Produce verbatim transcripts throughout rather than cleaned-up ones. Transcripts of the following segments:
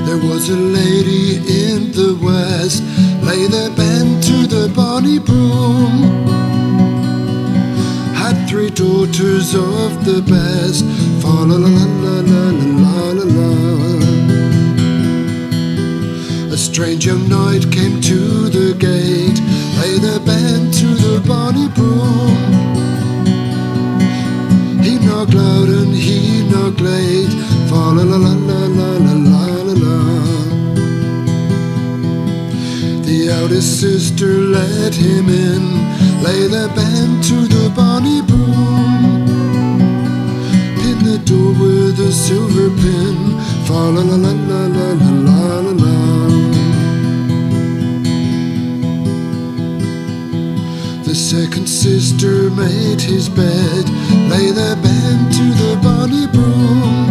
There was a lady in the west, lay there bent to the Bonny Broom. Had three daughters of the best, fa la la la la la la la. A strange young knight came to the gate, lay there bent to the Bonny Broom. He knocked loud and he knocked late, fa la la la la la la la la. The eldest sister let him in, lay there bent to the Bonny Broom. Pin the door with a silver pin, fa la la la la la la la la la. The second sister made his bed, lay there bent to the Bonny Broom.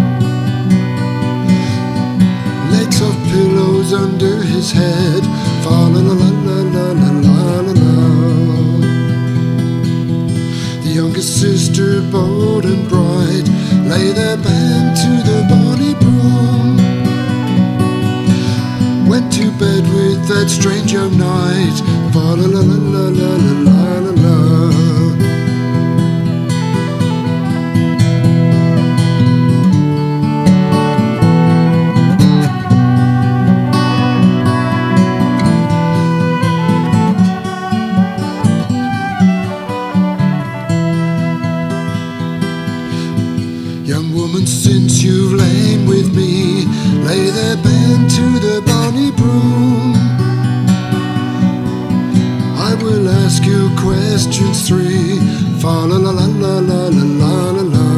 Legs of pillows under his head, fa la la la la la la la la la. The youngest sister, bold and bright, lay there bent to the Bonny Broom. Went to bed with that strange young knight, fa la la la la la la la la. Young woman, since you've lain with me, lay there bent to the Bonny Broom. I will ask you questions three, fa la la la la la la la la.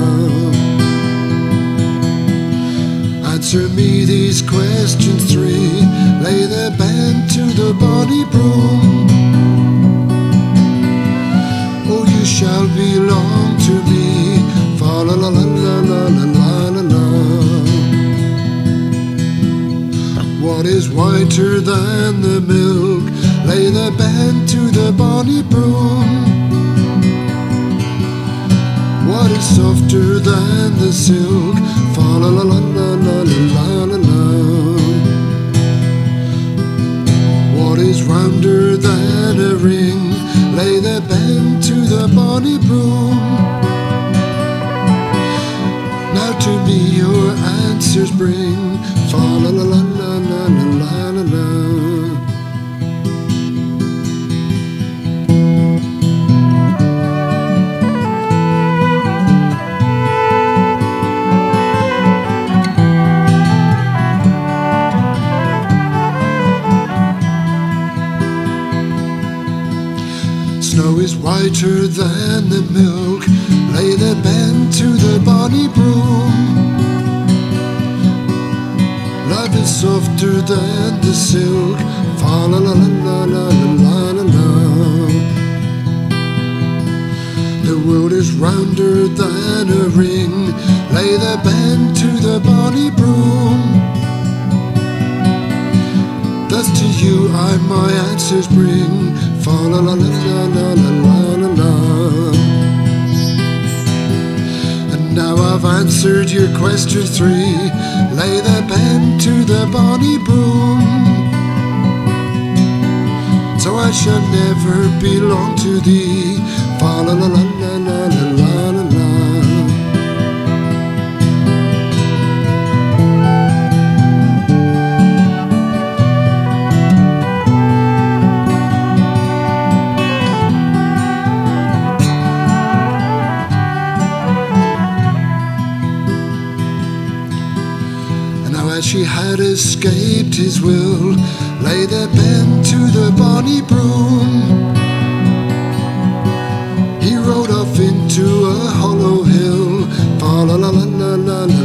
Answer me these questions three, lay there bent to the Bonny Broom. Oh, you shall belong to me, fa la la la la la la la la. What is whiter than the milk, lay there bent to the Bonny Broom. What is softer than the silk, fa la la la la la la la la. What is rounder than a ring, lay there bent to the Bonny Broom. Now to me your answers bring, fa la la la la la la la la. Snow is whiter than the milk, lay there bent to the Bonny Broom. Love is softer than the silk, fa la la la la la la la. The world is rounder than a ring, lay there bent to the Bonny Broom. Thus to you I my answers bring, fa la la la la la la la la. And now I've answered your question three, lay there bent to the Bonny Broom. So I shall never belong to thee, fa la la la la la la la la. As she had escaped his will, lay there bent to the Bonny Broom. He rode off into a hollow hill, fa la la la la la